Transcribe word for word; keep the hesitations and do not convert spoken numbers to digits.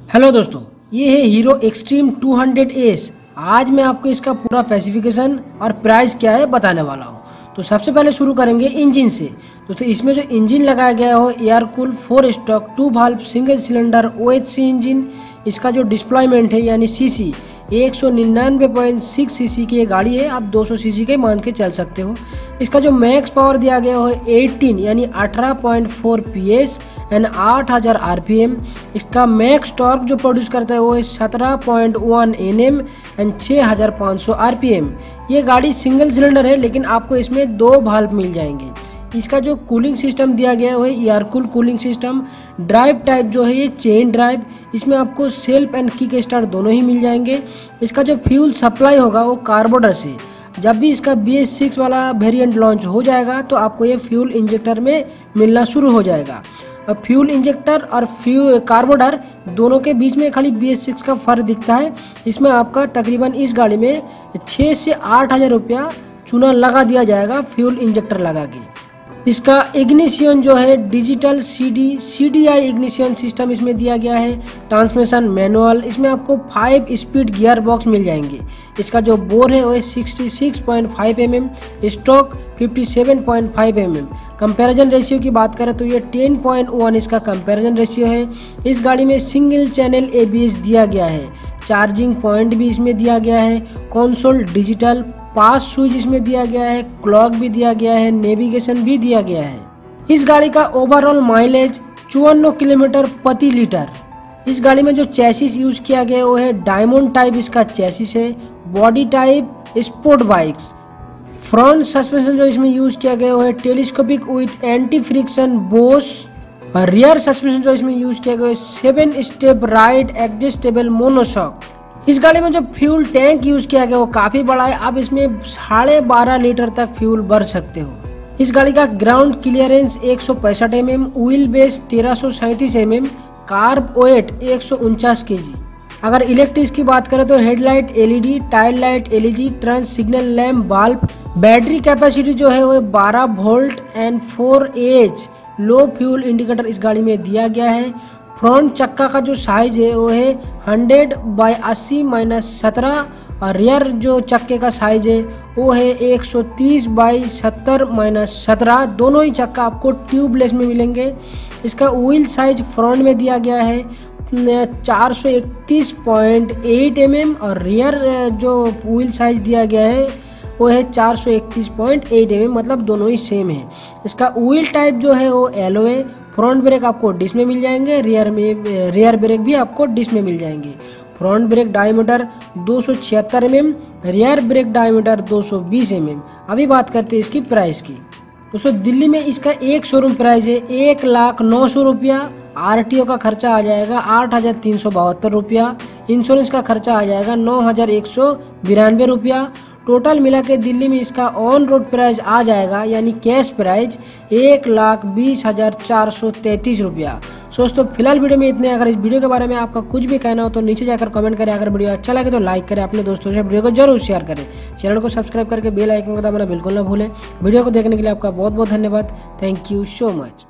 Hello दोस्तों, ये है Hero Xtreme two hundred S. आज मैं आपको इसका पूरा स्पेसिफिकेशन और प्राइस क्या है बताने वाला हूँ। तो सबसे पहले शुरू करेंगे इंजन से। दोस्तों इसमें जो इंजन लगाया गया हो air cool four stroke two valve single cylinder O H C engine. इसका जो डिप्लॉयमेंट है यानी सीसी एक सौ निन्यानवे पॉइंट सिक्स सीसी की ये गाड़ी है, आप दो सौ सीसी के मान के चल सकते हो। इसका जो मैक्स पावर दिया गया हो अठारह यानी अठारह पॉइंट फोर पीएस एंड आठ हज़ार आरपीएम। इसका मैक्स टॉर्क जो प्रोड्यूस करता है वो है सत्रह पॉइंट वन एनएम एंड छः हज़ार पाँच सौ आरपीएम। ये गाड़ी सिंगल सिलेंडर है लेकिन आपको इसमें दो वाल्व मिल जाएंगे। इसका जो कूलिंग सिस्टम दिया गया है वो है air cool cooling system. Drive type जो है ये चेन ड्राइव। इसमें आपको सेल्फ एंड किक स्टार्ट दोनों ही मिल जाएंगे। इसका जो फ्यूल सप्लाई होगा वो कार्बोरेटर से। जब भी इसका बी एस सिक्स वाला वेरिएंट लॉन्च हो जाएगा तो आपको ये फ्यूल इंजेक्टर में मिलना शुरू हो जाएगा। अब फ्यूल इंजेक्टर और फ्यूल कार्बोरेटर दोनों के बीच में खाली बी एस सिक्स का फ़र्क दिखता है। इसमें आपका तकरीबन इस गाड़ी में छः से आठ हज़ार रुपया चूना लगा दिया जाएगा फ्यूल इंजेक्टर लगा के। इसका इग्निशन जो है digital CD CDI ignition system इसमें दिया गया है। Transmission manual. इसमें आपको फाइव स्पीड गियर बॉक्स मिल जाएंगे। इसका जो बोर है वो है sixty six point five M M, stroke fifty seven point five M M. Comparison ratio की बात करें तो ये टेन पॉइंट वन इसका कंपेरिजन रेशियो है। इस गाड़ी में single channel A B S दिया गया है। चार्जिंग पॉइंट भी इसमें दिया गया है। कंसोल डिजिटल, पास स्विच इसमें दिया गया है, क्लॉक भी दिया गया है, नेविगेशन भी दिया गया है। इस गाड़ी का ओवरऑल माइलेज चौवन किलोमीटर प्रति लीटर। इस गाड़ी में जो चैसिस यूज किया गया है वो है डायमंड टाइप इसका चैसिस है। Body type sport bikes. Front suspension जो इसमें यूज किया गया वो है telescopic with anti friction bush. और रियर सस्पेंशन जो इसमें यूज किया गया है seven step ride adjustable monoshock. इस गाड़ी में जो फ्यूल टैंक यूज किया गया वो काफी बड़ा है। आप इसमें साढ़े बारह लीटर तक फ्यूल भर सकते हो। इस गाड़ी का ग्राउंड क्लियरेंस एक सौ पैंसठ एम एम, व्हील बेस तेरह सौ सैंतीस एम एम, कार्ब वेट एक सौ उनचास के जी। अगर इलेक्ट्रिक की बात करें तो headlight LED, tail light LED, turn signal lamp, bulb. Battery capacity जो है वो बारह volt and four H low fuel indicator इस गाड़ी में दिया गया है। फ्रंट चक्का का जो साइज है वो है हंड्रेड बाई अस्सी माइनस सत्रह और रियर जो चक्के का साइज है वो है एक सौ तीस बाई सत्तर माइनस सत्रह। दोनों ही चक्का आपको ट्यूबलेस में मिलेंगे। इसका व्हील साइज फ्रंट में दिया गया है चार सौ इकतीस पॉइंट आठ एम एम और रियर जो व्हील साइज दिया गया है वो है चार सौ इकतीस पॉइंट आठ एम एम, मतलब दोनों ही सेम है। इसका व्हील टाइप जो है वो एलो है। फ्रंट ब्रेक आपको डिस्क में मिल जाएंगे, रियर में रियर ब्रेक भी आपको डिस्क में मिल जाएंगे। फ्रंट ब्रेक डायमीटर दो सौ छिहत्तर M M, rear brake diameter दो सौ बीस एम एम। अभी बात करते हैं इसकी प्राइस की। दोस्तों दिल्ली में इसका एक शोरूम प्राइस है एक लाख नौ सौ रुपया। आरटीओ का खर्चा आ जाएगा आठ हज़ार तीन सौ बहत्तर रुपया। इंश्योरेंस का खर्चा आ जाएगा नौ हज़ार एक सौ बिरानवे रुपया। टोटल मिला के दिल्ली में इसका ऑन रोड प्राइस आ जाएगा यानी कैश प्राइस एक लाख बीस हज़ार चार सौ तैंतीस रुपया। दोस्तों फिलहाल वीडियो में इतने। अगर इस वीडियो के बारे में आपका कुछ भी कहना हो तो नीचे जाकर कमेंट करें। अगर वीडियो अच्छा लगे तो लाइक करें, अपने दोस्तों से वीडियो को जरूर शेयर करें। चैनल को सब्सक्राइब करके बेल आइकन को दबाना बिल्कुल ना भूलें। वीडियो को देखने के लिए आपका बहुत बहुत धन्यवाद। Thank you so much.